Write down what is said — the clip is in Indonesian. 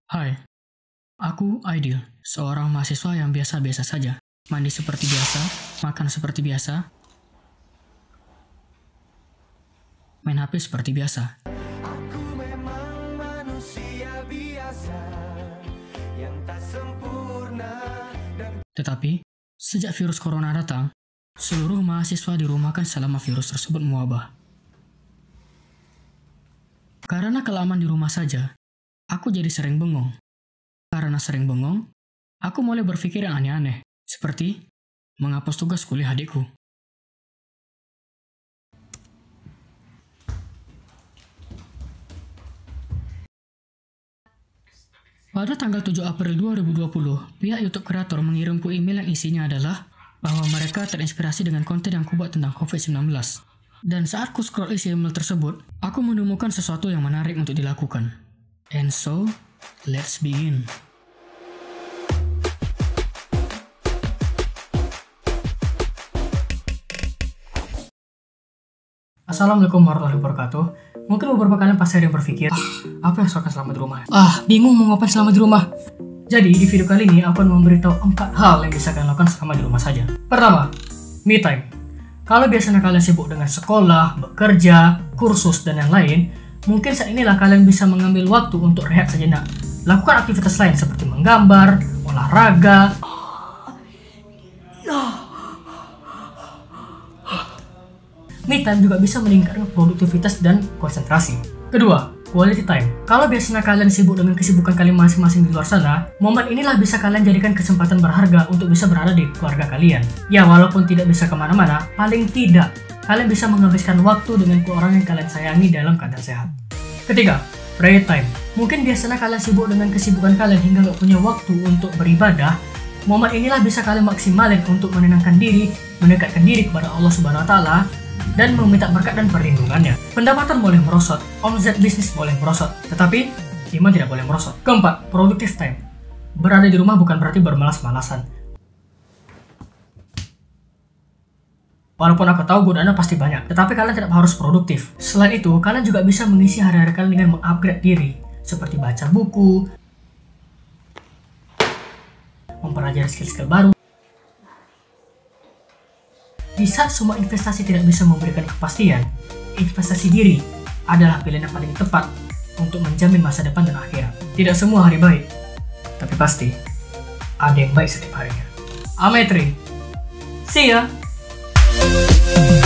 Hai, aku Aidil, seorang mahasiswa yang biasa-biasa saja. Mandi seperti biasa, makan seperti biasa, main HP seperti biasa. Aku memang manusia biasa yang tak sempurna dan Tetapi, sejak virus corona datang, seluruh mahasiswa dirumahkan selama virus tersebut mewabah. Karena kelamaan di rumah saja, aku jadi sering bengong. Karena sering bengong, aku mulai berpikir yang aneh-aneh, seperti menghapus tugas kuliah adikku. Pada tanggal 7 April 2020, pihak YouTube kreator mengirimku email yang isinya adalah bahwa mereka terinspirasi dengan konten yang kubuat tentang COVID-19. Dan saat ku scroll isi email tersebut, aku menemukan sesuatu yang menarik untuk dilakukan. And so, let's begin. Assalamualaikum warahmatullahi wabarakatuh. Mungkin beberapa kalian pasti ada yang berpikir, apa yang suka selama di rumah? Bingung mau ngapain selama di rumah? Jadi, di video kali ini aku akan memberitahu 4 hal yang bisa kalian lakukan selama di rumah saja. Pertama, me time. Kalau biasanya kalian sibuk dengan sekolah, bekerja, kursus, dan yang lain, mungkin saat inilah kalian bisa mengambil waktu untuk rehat sejenak. Lakukan aktivitas lain seperti menggambar, olahraga, me time juga bisa meningkatkan produktivitas dan konsentrasi. Kedua, quality time. Kalau biasanya kalian sibuk dengan kesibukan kalian masing-masing di luar sana, momen inilah bisa kalian jadikan kesempatan berharga untuk bisa berada di keluarga kalian. Ya, walaupun tidak bisa kemana-mana, paling tidak kalian bisa menghabiskan waktu dengan orang yang kalian sayangi dalam keadaan sehat. Ketiga, prayer time. Mungkin biasanya kalian sibuk dengan kesibukan kalian hingga gak punya waktu untuk beribadah. Momen inilah bisa kalian maksimalin untuk menenangkan diri, mendekatkan diri kepada Allah Subhanahu Wa Taala, dan meminta berkat dan perlindungannya. Pendapatan boleh merosot, omset bisnis boleh merosot, tetapi iman tidak boleh merosot. Keempat, productive time. Berada di rumah bukan berarti bermalas-malasan. Walaupun aku tahu godaannya pasti banyak, tetapi kalian tidak harus produktif. Selain itu, kalian juga bisa mengisi hari-hari kalian dengan mengupgrade diri, seperti baca buku, mempelajari skill-skill baru. Di saat semua investasi tidak bisa memberikan kepastian, investasi diri adalah pilihan yang paling tepat untuk menjamin masa depan dan akhirat. Tidak semua hari baik, tapi pasti ada yang baik setiap harinya. Ametri, see ya!